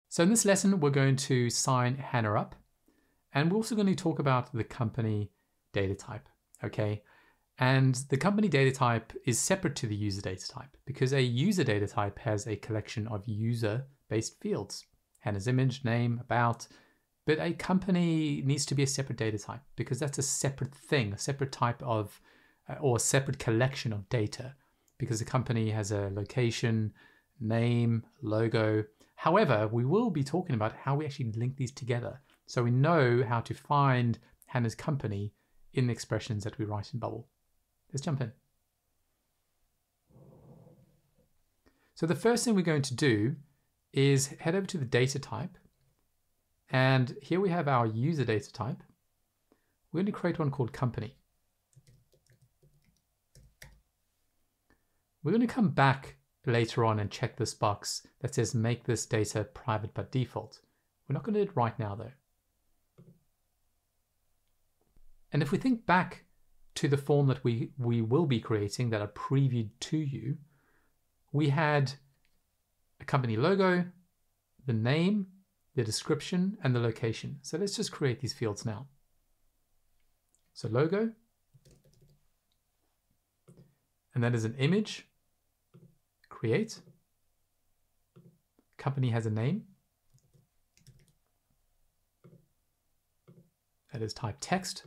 So in this lesson, we're going to sign Hannah up, and we're also going to talk about the company data type, okay? And the company data type is separate to the user data type because a user data type has a collection of user-based fields, Hannah's image, name, about, but a company needs to be a separate data type because that's a separate thing, a separate type of, or a separate collection of data because the company has a location, name, logo. However, we will be talking about how we actually link these together so we know how to find Hannah's company in the expressions that we write in Bubble. Let's jump in. So the first thing we're going to do is head over to the data type, and here we have our user data type. We're going to create one called company. We're going to come back later on and check this box that says make this data private by default. We're not going to do it right now though. And if we think back to the form that we will be creating that I previewed to you, we had a company logo, the name, the description, and the location. So let's just create these fields now. So logo, and that is an image. Create. Company has a name. That is type text.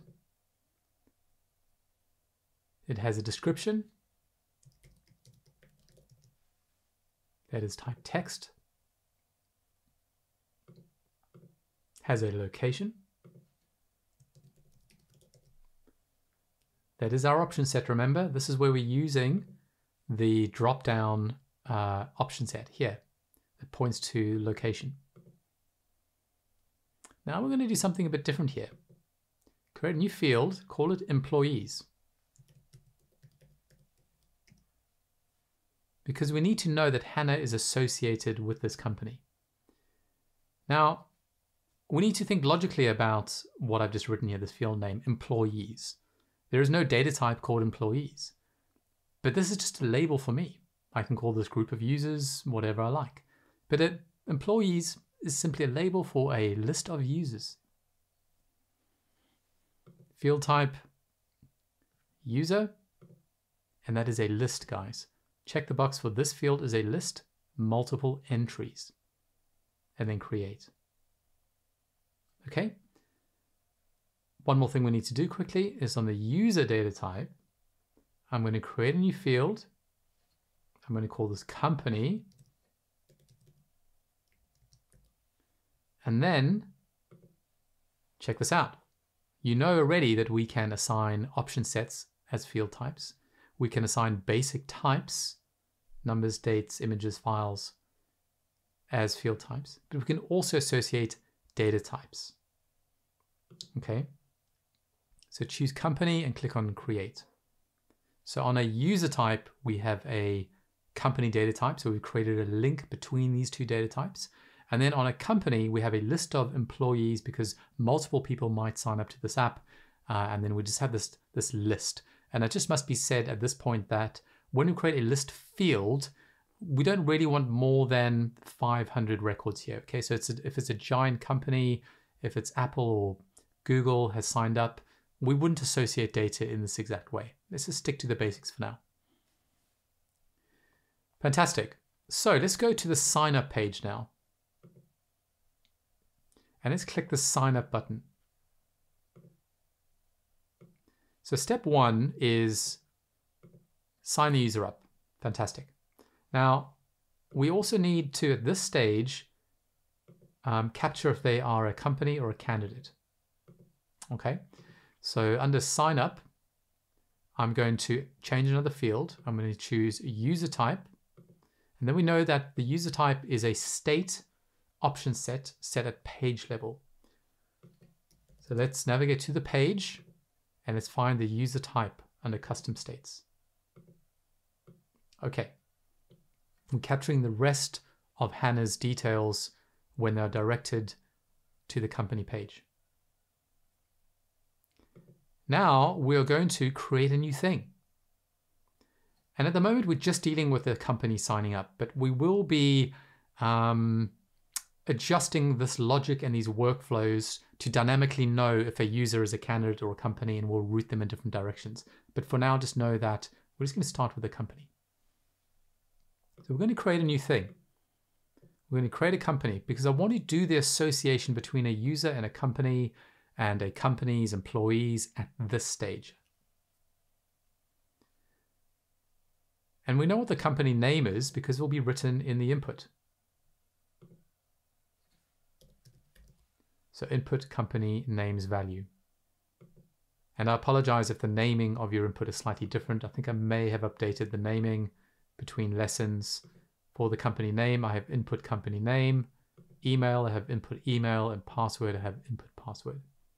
It has a description. That is type text. Has a location. That is our option set, remember? This is where we're using the drop-down option set here that points to location. Now we're going to do something a bit different here. Create a new field, call it employees. Because we need to know that Hannah is associated with this company. Now, we need to think logically about what I've just written here, this field name, employees. There is no data type called employees, but this is just a label for me. I can call this group of users whatever I like. But employees is simply a label for a list of users. Field type, user, and that is a list, guys. Check the box for this field is a list, multiple entries, and then create. Okay. One more thing we need to do quickly is on the user data type, I'm going to create a new field. I'm going to call this company. And then check this out. You know already that we can assign option sets as field types. We can assign basic types, numbers, dates, images, files as field types, but we can also associate data types. Okay. So choose company and click on create. So on a user type, we have a company data type. So we've created a link between these two data types. And then on a company, we have a list of employees because multiple people might sign up to this app. And then we just have this list. And it just must be said at this point that when we create a list field, we don't really want more than 500 records here. Okay, so if it's a giant company, if it's Apple or Google has signed up, we wouldn't associate data in this exact way. Let's just stick to the basics for now. Fantastic. So let's go to the sign up page now. And let's click the sign up button. So step one is sign the user up. Fantastic. Now, we also need to, at this stage, capture if they are a company or a candidate. Okay. So under sign up, I'm going to change another field. I'm going to choose user type. And then we know that the user type is a state option set at page level. So let's navigate to the page and let's find the user type under custom states. Okay. I'm capturing the rest of Hannah's details when they're directed to the company page. Now we're going to create a new thing. And at the moment, we're just dealing with the company signing up, but we will be adjusting this logic and these workflows to dynamically know if a user is a candidate or a company, and we'll route them in different directions. But for now, just know that we're just going to start with a company. So we're going to create a new thing. We're going to create a company because I want to do the association between a user and a company's employees at this stage. And we know what the company name is because it will be written in the input. So input company names value. And I apologize if the naming of your input is slightly different. I think I may have updated the naming between lessons. For the company name, I have input company name. Email, I have input email. And password, I have input password.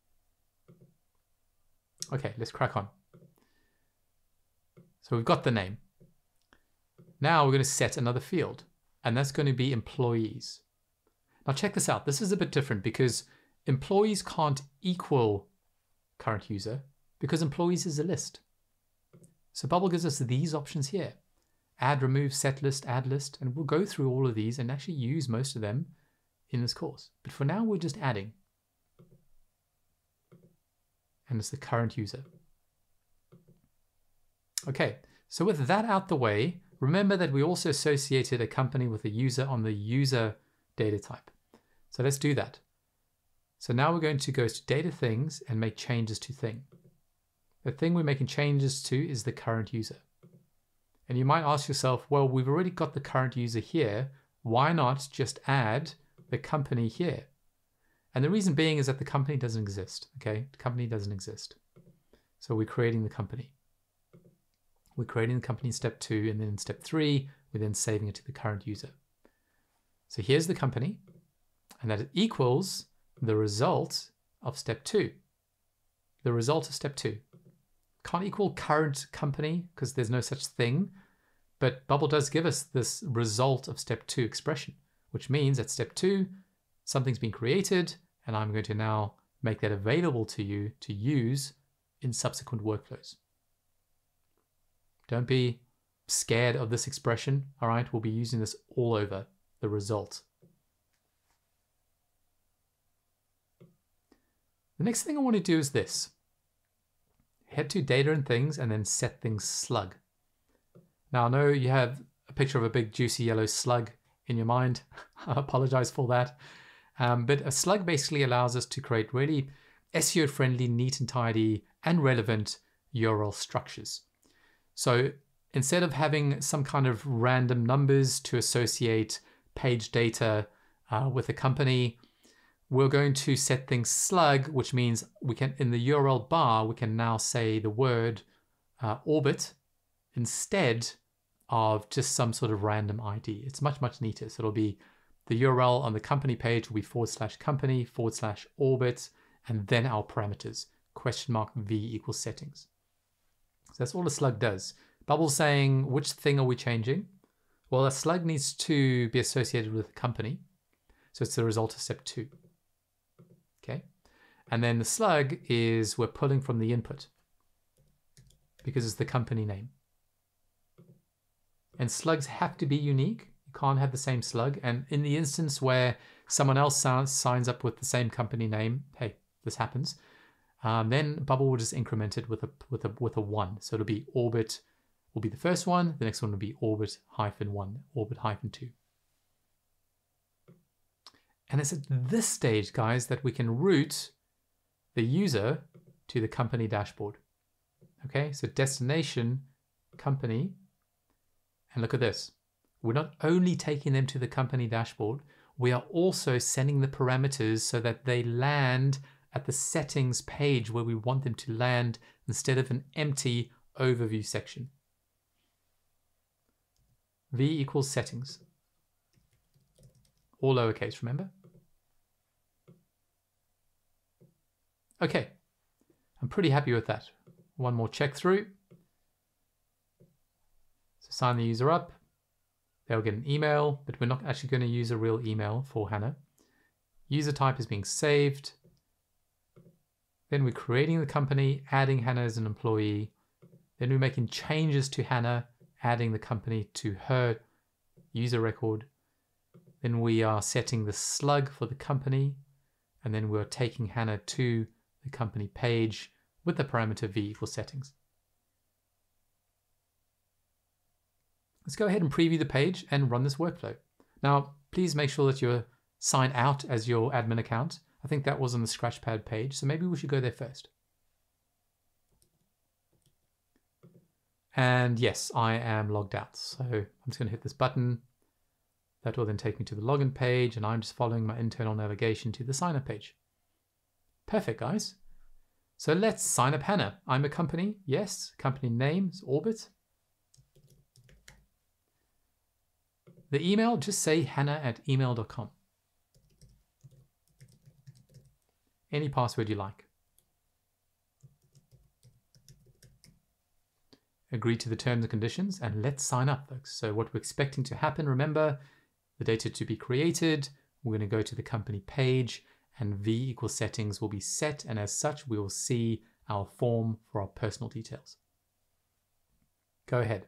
Okay, let's crack on. So we've got the name. Now we're going to set another field, and that's going to be employees. Now check this out. This is a bit different because employees can't equal current user because employees is a list. So Bubble gives us these options here. Add, remove, set list, add list, and we'll go through all of these and actually use most of them in this course. But for now, we're just adding. And it's the current user. Okay, so with that out the way, remember that we also associated a company with a user on the user data type. So let's do that. So now we're going to go to data things and make changes to thing. The thing we're making changes to is the current user. And you might ask yourself, well, we've already got the current user here. Why not just add the company here? And the reason being is that the company doesn't exist, okay? The company doesn't exist. So we're creating the company. We're creating the company in step 2, and then in step 3, we're then saving it to the current user. So here's the company, and that equals the result of step 2. The result of step 2. Can't equal current company because there's no such thing, but Bubble does give us this result of step 2 expression, which means at step 2, something's been created, and I'm going to now make that available to you to use in subsequent workflows. Don't be scared of this expression, all right? We'll be using this all over, the result. The next thing I want to do is this. Head to data and things and then set things slug. Now I know you have a picture of a big juicy yellow slug in your mind. I apologize for that. But a slug basically allows us to create really SEO friendly, neat and tidy and relevant URL structures. So instead of having some kind of random numbers to associate page data with a company, we're going to set things slug, which means we can, in the URL bar, we can now say the word orbit instead of just some sort of random ID. It's much, much neater. So it'll be the URL on the company page will be /company/orbit, and then our parameters, $v equals settings. So that's all a slug does. Bubble's saying, which thing are we changing? Well, a slug needs to be associated with a company. So it's the result of step 2. Okay. And then the slug is we're pulling from the input because it's the company name. And slugs have to be unique. You can't have the same slug. And in the instance where someone else signs up with the same company name, hey, this happens. Then Bubble will just increment it with a 1. So it'll be orbit will be the first one. The next one will be orbit-1, orbit-2. And it's at this stage, guys, that we can route the user to the company dashboard. Okay, so destination, company, and look at this. We're not only taking them to the company dashboard, we are also sending the parameters so that they land at the settings page where we want them to land instead of an empty overview section. V equals settings. All lowercase, remember? Okay, I'm pretty happy with that. One more check through. So sign the user up. They'll get an email, but we're not actually going to use a real email for Hannah. User type is being saved. Then we're creating the company, adding Hannah as an employee. Then we're making changes to Hannah, adding the company to her user record. Then we are setting the slug for the company, and then we're taking Hannah to the company page with the parameter v equals settings. Let's go ahead and preview the page and run this workflow. Now, please make sure that you're signed out as your admin account. I think that was on the Scratchpad page, so maybe we should go there first. And yes, I am logged out. So I'm just going to hit this button. That will then take me to the login page, and I'm just following my internal navigation to the sign up page. Perfect, guys. So let's sign up Hannah. I'm a company. Yes, company name is Orbit. The email, just say hannah@email.com. Any password you like. Agree to the terms and conditions, and let's sign up, folks. So what we're expecting to happen, remember, the data to be created, we're going to go to the company page, and v equals settings will be set, and as such, we will see our form for our personal details. Go ahead.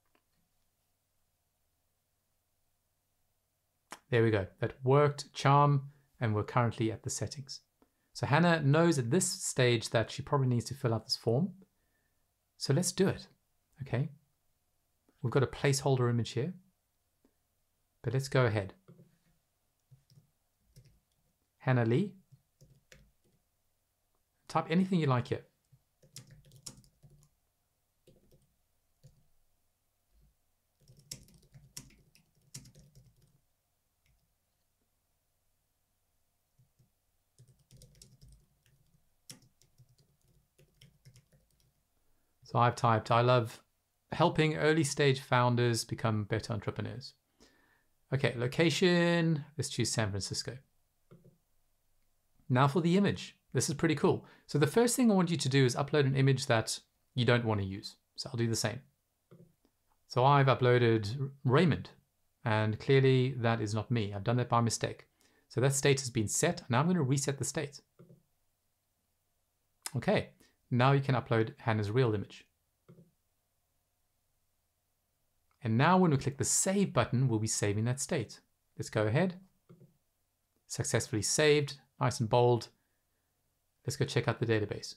There we go. That worked, charm, and we're currently at the settings. So Hannah knows at this stage that she probably needs to fill out this form. So let's do it. Okay. We've got a placeholder image here, but let's go ahead. Hannah Lee. Type anything you like here. So I've typed, I love helping early stage founders become better entrepreneurs. Okay, location, let's choose San Francisco. Now for the image. This is pretty cool. So the first thing I want you to do is upload an image that you don't want to use. So I'll do the same. So I've uploaded Raymond, and clearly that is not me. I've done that by mistake. So that state has been set. Now I'm going to reset the state. Okay. Now you can upload Hannah's real image. And now when we click the save button, we'll be saving that state. Let's go ahead. Successfully saved, nice and bold. Let's go check out the database.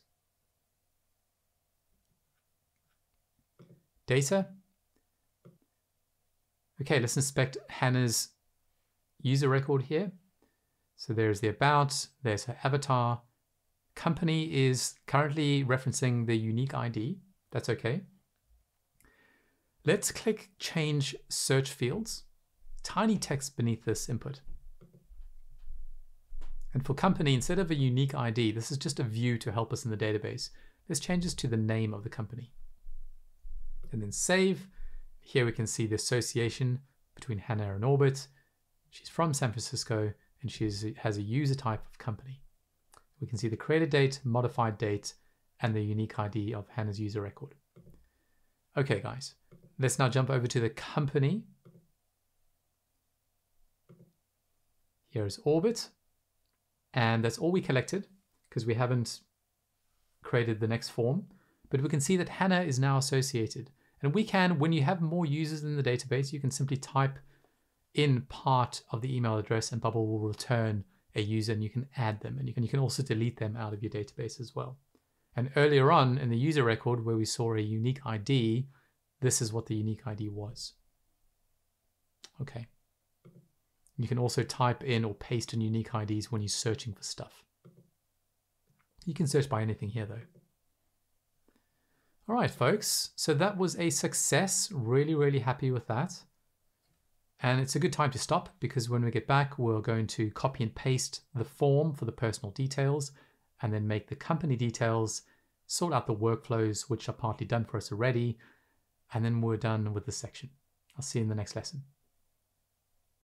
Data. Okay, let's inspect Hannah's user record here. So there's the about, there's her avatar. Company is currently referencing the unique ID. That's okay. Let's click change search fields. Tiny text beneath this input. And for company, instead of a unique ID, this is just a view to help us in the database. Let's change this to the name of the company. And then save. Here we can see the association between Hannah and Orbit. She's from San Francisco, and she has a user type of company. We can see the created date, modified date, and the unique ID of Hannah's user record. Okay, guys, let's now jump over to the company. Here's Orbit, and that's all we collected because we haven't created the next form, but we can see that Hannah is now associated. And we can, when you have more users in the database, you can simply type in part of the email address and Bubble will return a user, and you can add them, and you can also delete them out of your database as well. And earlier on in the user record where we saw a unique ID, this is what the unique ID was. Okay. You can also type in or paste in unique IDs when you're searching for stuff. You can search by anything here though. All right, folks. So that was a success. Really, really happy with that. And it's a good time to stop because when we get back, we're going to copy and paste the form for the personal details and then make the company details, sort out the workflows, which are partly done for us already. And then we're done with this section. I'll see you in the next lesson.